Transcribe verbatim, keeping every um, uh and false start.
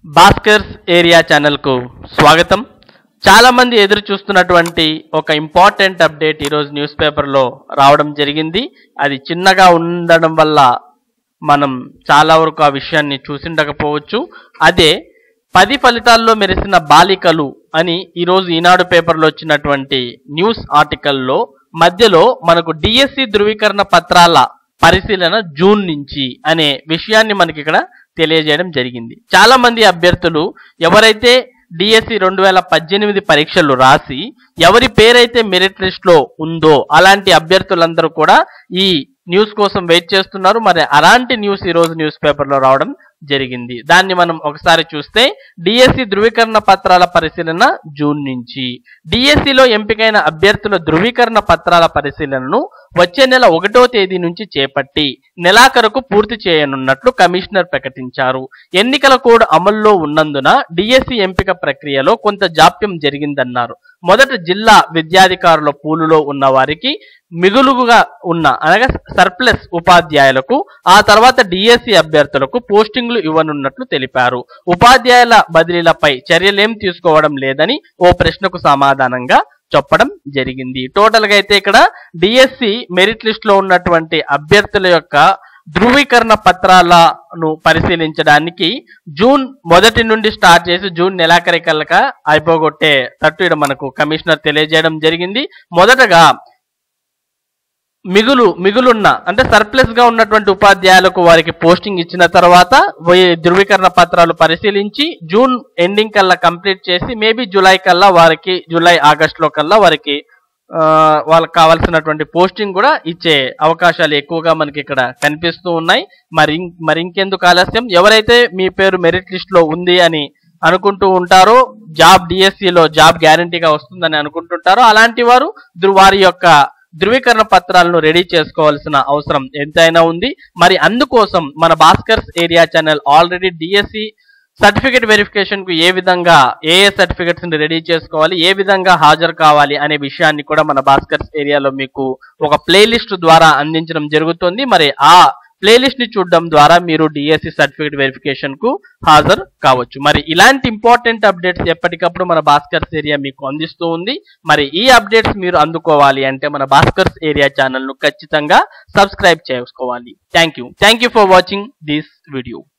Bhaskar's area channel కు స్వాగతం. చాలా మంది ఎదురు చూస్తున్నటువంటి ఒక ఇంపార్టెంట్ అప్డేట్ ఈ రోజు న్యూస్ పేపర్ లో రావడం జరిగింది. అది చిన్నగా ఉండడం వల్ల మనం చాలా వరకు ఆ విషయాన్ని చూసిండకపోవచ్చు. అదే పది ఫలితాల్లో మెరిసిన బాలికలు అని ఈ రోజు ఈనాడు పేపర్లో వచ్చినటువంటి న్యూస్ ఆర్టికల్లో మధ్యలో మనకు డిఎస్సి ధృవీకరణ పత్రాల పరిశీలన జూన్ నుంచి అనే విషయాన్ని మనకి ఇక్కడ తెలియజేయడం జరిగింది. చాలా మంది అభ్యర్థులు ఎవరైతే డిఎస్సి రెండు వేల పద్దెనిమిది పరీక్షలు రాసి ఎవరి పేరైతే మెరిట్ లిస్ట్ లో ఉందో అలాంటి అభ్యర్థులందరూ కూడా ఈ న్యూస్ కోసం వెయిట్ చేస్తున్నారు. మరి అలాంటి న్యూస్ ఈ రోజు న్యూస్ పేపర్ లో రావడం జరిగింది. దాన్ని మనం ఒకసారి చూస్తే డిఎస్సి ధృవీకరణ పత్రాల పరిశీలన జూన్ నుంచి, డిఎస్సిలో ఎంపికైన అభ్యర్థుల ధృవీకరణ పత్రాల పరిశీలనను వచ్చే నెల ఒకటో తేదీ నుంచి చేపట్టి నెలాఖరుకు పూర్తి చేయనున్నట్లు కమిషనర్ ప్రకటించారు. ఎన్నికల కోడ్ అమల్లో ఉన్నందున డిఎస్సి ఎంపిక ప్రక్రియలో కొంత జాప్యం జరిగిందన్నారు. మొదట జిల్లా విద్యాధికారుల పూలులో ఉన్న వారికి మిగులుగా ఉన్న అనగా సర్ప్లస్ ఉపాధ్యాయులకు, ఆ తర్వాత డిఎస్సి అభ్యర్థులకు పోస్టింగ్లు ఇవ్వనున్నట్లు తెలిపారు. ఉపాధ్యాయుల బదిలీలపై చర్యలేం తీసుకోవడం లేదని ఓ ప్రశ్నకు సమాధానంగా చెప్పడం జరిగింది. టోటల్ గా అయితే ఇక్కడ డిఎస్సి మెరిట్ లిస్ట్ లో ఉన్నటువంటి అభ్యర్థుల యొక్క ధృవీకరణ పత్రాలను పరిశీలించడానికి జూన్ మొదటి నుండి స్టార్ట్ చేసి జూన్ నెలాఖరికల్లా అయిపోగొట్టే తట్టు ఇక్కడ మనకు కమిషనర్ తెలియజేయడం జరిగింది. మొదటగా మిగులు మిగులున్న అంటే సర్ప్లస్ గా ఉన్నటువంటి ఉపాధ్యాయులకు వారికి పోస్టింగ్ ఇచ్చిన తర్వాత ధృవీకరణ పత్రాలు పరిశీలించి జూన్ ఎండింగ్ కల్లా కంప్లీట్ చేసి మేబీ జూలై కల్లా వారికి జూలై ఆగస్ట్ లో కల్లా వారికి వాళ్ళకి కావాల్సినటువంటి పోస్టింగ్ కూడా ఇచ్చే అవకాశాలు ఎక్కువగా మనకి ఇక్కడ కనిపిస్తూ ఉన్నాయి. మరి మరి ఇంకెందుకు ఆలస్యం, ఎవరైతే మీ పేరు మెరిట్ లిస్ట్ లో ఉంది అని అనుకుంటూ ఉంటారో, జాబ్ డిఎస్సిలో జాబ్ గ్యారంటీగా వస్తుందని అనుకుంటుంటారో అలాంటి వారు వారి యొక్క ధృవీకరణ పత్రాలను రెడీ చేసుకోవాల్సిన అవసరం ఎంతైనా ఉంది. మరి అందుకోసం మన Bhaskar's area channel already DSC certificate verification కు ఏ విధంగా ఏ ఏ సర్టిఫికేట్స్ ని రెడీ చేసుకోవాలి, ఏ విధంగా హాజరు కావాలి అనే విషయాన్ని కూడా మన భాస్కర్స్ ఏరియాలో మీకు ఒక ప్లేలిస్ట్ ద్వారా అందించడం జరుగుతుంది. మరి ఆ ప్లేలిస్ట్ ని చూడడం ద్వారా మీరు డిఎస్సి సర్టిఫికేట్ వెరిఫికేషన్ కు హాజరు కావచ్చు. మరి ఇలాంటి ఇంపార్టెంట్ అప్డేట్స్ ఎప్పటికప్పుడు మన భాస్కర్స్ ఏరియా మీకు అందిస్తూ ఉంది. మరి ఈ అప్డేట్స్ మీరు అందుకోవాలి అంటే మన భాస్కర్స్ ఏరియా ఛానల్ ను ఖచ్చితంగా సబ్స్క్రైబ్ చేసుకోవాలి. Thank you thank you for watching this video.